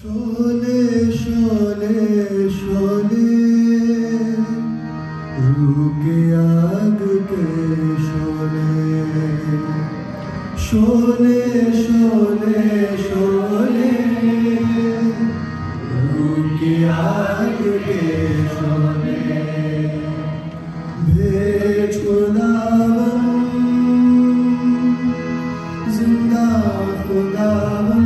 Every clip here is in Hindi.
शोले शोले शोले रूह के आग के शोले शोले शोले शोले रूह के आग के शोले भेज खुदावन जिंदा खुदावन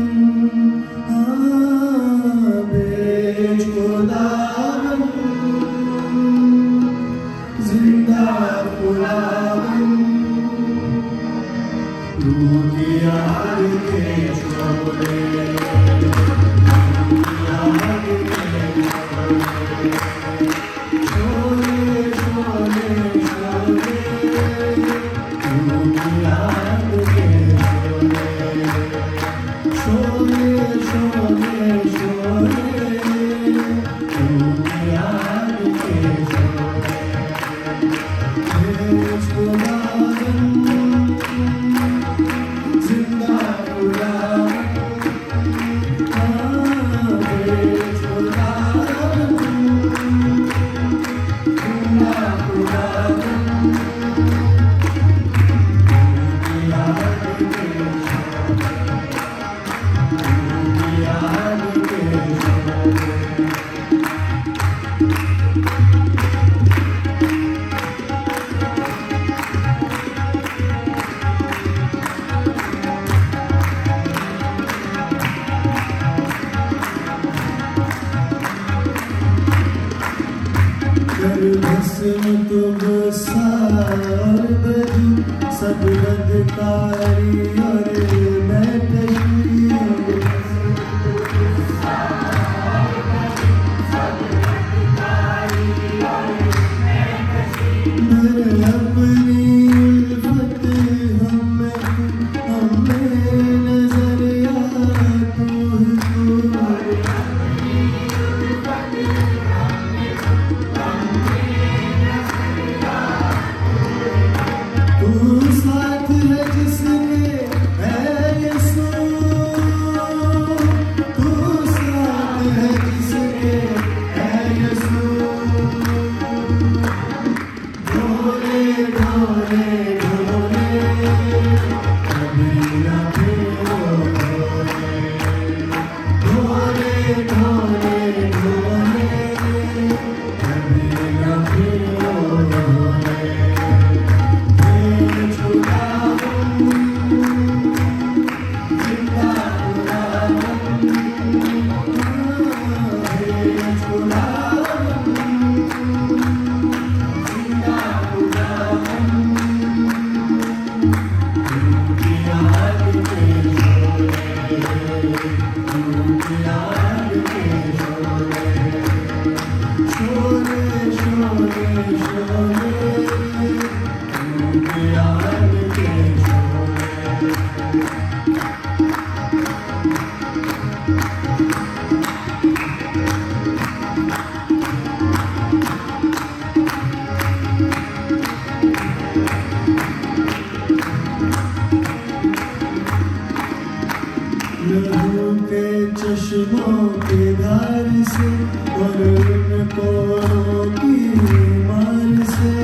सब बदकारी और मैं अपनी उल्फत हमें नजर तू साथ है जिसके है यीशु तू साथ है जिसके है यीशु ढोले ढोले ढोले कभी न फेरो ढोले ढोले ढोले कभी न फेरो लहू के चश्मों के धार से और उनको की मार से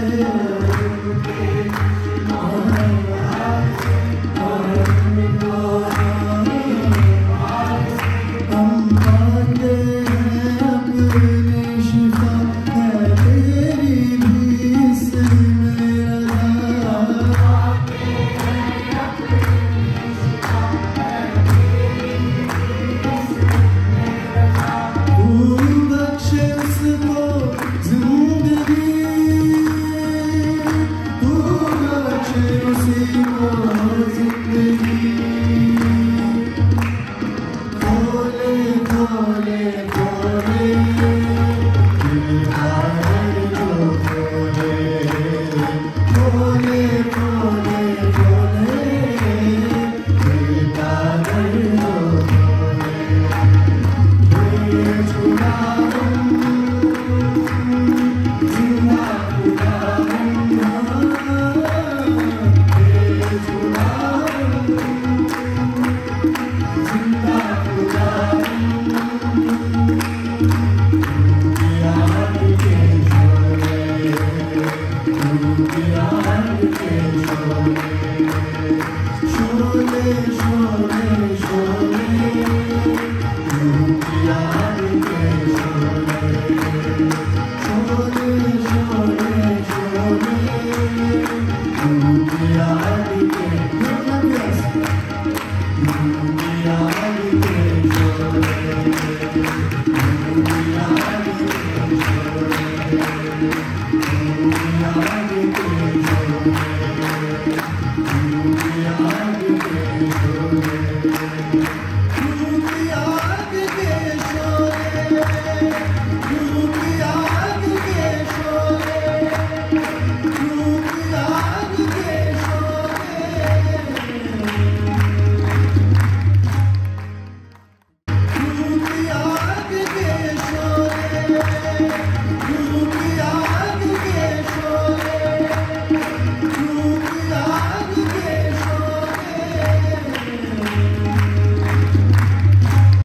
हम पाते हैं अपनी शिफा है तेरी भी इसमें खुदा Thank you.